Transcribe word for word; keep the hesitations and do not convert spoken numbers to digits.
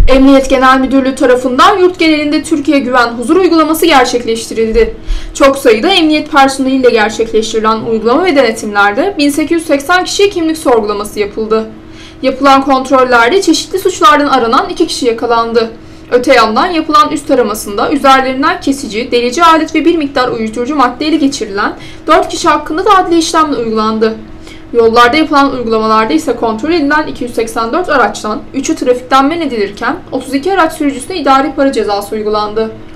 Emniyet Genel Müdürlüğü tarafından yurt genelinde Türkiye Güven Huzur uygulaması gerçekleştirildi. Çok sayıda emniyet personeliyle gerçekleştirilen uygulama ve denetimlerde bin sekiz yüz seksen kişiye kimlik sorgulaması yapıldı. Yapılan kontrollerde çeşitli suçlardan aranan iki kişi yakalandı. Öte yandan yapılan üst aramasında üzerlerinden kesici, delici alet ve bir miktar uyuşturucu maddeyle geçirilen dört kişi hakkında da adli işlemler uygulandı. Yollarda yapılan uygulamalarda ise kontrol edilen iki yüz seksen dört araçtan üçü trafikten men edilirken otuz iki araç sürücüsüne idari para cezası uygulandı.